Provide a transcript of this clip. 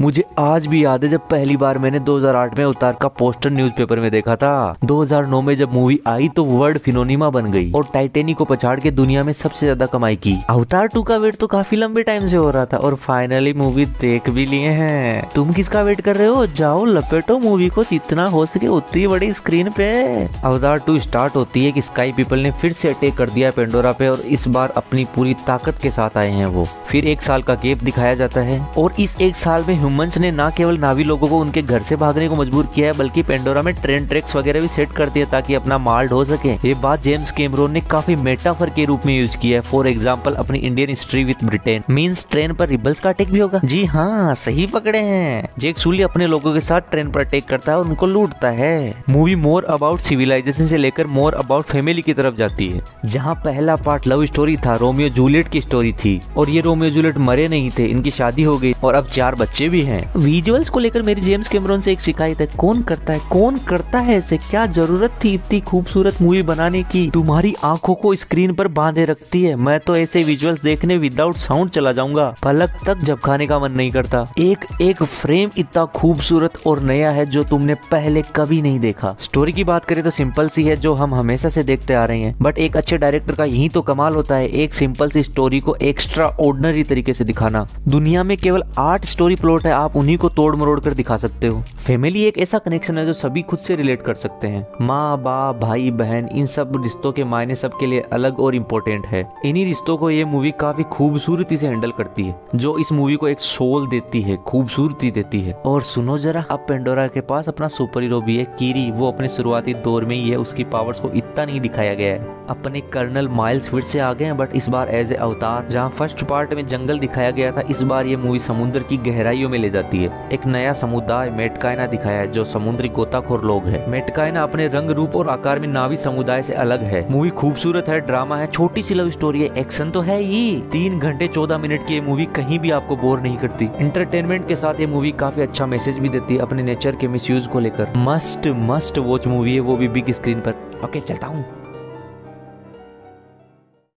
मुझे आज भी याद है जब पहली बार मैंने 2008 में अवतार का पोस्टर न्यूज़पेपर में देखा था। 2009 में जब मूवी आई तो वर्ल्ड फिनोनिमा बन गई और टाइटैनिक को पछाड़ के दुनिया में सबसे ज्यादा कमाई की। अवतार 2 का वेट तो काफी लंबे टाइम से हो रहा था और फाइनली मूवी देख भी लिए हैं। तुम किसका वेट कर रहे हो? जाओ लपेटो मूवी को जितना हो सके उतनी बड़ी स्क्रीन पे। अवतार 2 स्टार्ट होती है कि स्काई पीपल ने फिर से अटैक कर दिया पेंडोरा पे और इस बार अपनी पूरी ताकत के साथ आए हैं वो। फिर 1 साल का गैप दिखाया जाता है और इस 1 साल में ह्यूमंस ने ना केवल नावी लोगों को उनके घर से भागने को मजबूर किया है बल्कि पेंडोरा में ट्रेन ट्रैक्स वगैरह भी सेट कर दिए ताकि अपना माल ढो सके। ये बात जेम्स कैमरून ने काफी मेटाफर के रूप में यूज किया है। फॉर एग्जांपल अपनी Indian history with Britain means train पर रिबल्स का अटैक भी होगा। जी हाँ, सही पकड़े हैं। जैक सुली अपने लोगों के साथ ट्रेन पर अटैक करता है और उनको लूटता है। मूवी मोर अबाउट सिविलाइजेशन से लेकर मोर अबाउट फैमिली की तरफ जाती है। जहाँ पहला पार्ट लव स्टोरी था, रोमियो जूलियट की स्टोरी थी और ये रोमियो जूलियट मरे नहीं थे, इनकी शादी हो गई और अब 4 बच्चे भी हैं। विजुअल्स को लेकर मेरी जेम्स कैमरून से एक शिकायत है, कौन करता है ऐसे? क्या जरूरत थी इतनी खूबसूरत मूवी बनाने की? तुम्हारी आंखों को स्क्रीन पर बांधे रखती है। मैं तो ऐसे विजुअल्स देखने विदाउट साउंड चला जाऊंगा, पलक तक झपकाने का मन नहीं करता। एक एक फ्रेम इतना खूबसूरत और नया है जो तुमने पहले कभी नहीं देखा। स्टोरी की बात करें तो सिंपल सी है जो हम हमेशा से देखते आ रहे हैं, बट एक अच्छे डायरेक्टर का यही तो कमाल होता है, एक सिंपल सी स्टोरी को एक्स्ट्रा ऑर्डिनरी तरीके से दिखाना। दुनिया में केवल 8 स्टोरी प्लॉट है, आप उन्हीं को तोड़ मरोड़ कर दिखा सकते हो। फैमिली एक ऐसा कनेक्शन है जो सभी खुद से रिलेट कर सकते हैं। माँ बाप भाई बहन इन सब रिश्तों के मायने सबके लिए अलग और इम्पोर्टेंट है। इन्हीं रिश्तों को ये मूवी काफी खूबसूरती से हैंडल करती है जो इस मूवी को एक सोल देती है, खूबसूरती देती है। और सुनो जरा, अब पेंडोरा के पास अपना सुपर हीरो भी है, कीरी। वो अपने शुरुआती दौर में ही है, उसकी पावर्स को इतना नहीं दिखाया गया है। अपने कर्नल माइल्स फिर से आ गए हैं, बट इस बार एज ए अवतार। जहाँ फर्स्ट पार्ट में जंगल दिखाया गया था, इस बार ये मूवी समुद्र की गहराइयों में ले जाती है। एक नया समुदाय मेटकाइना दिखाया है जो समुद्री गोताखोर लोग हैं। मेटकाइना अपने रंग रूप और आकार में नावी समुदाय से अलग है। मूवी खूबसूरत है, ड्रामा है, छोटी सी लव स्टोरी है, एक्शन तो है ही। 3 घंटे 14 मिनट की ये मूवी कहीं भी आपको बोर नहीं करती। एंटरटेनमेंट के साथ ये मूवी काफी अच्छा मैसेज भी देती है अपने नेचर के मिसयूज को लेकर। मस्ट वॉच मूवी है, वो भी बिग स्क्रीन पर। ओके, चलता हूँ।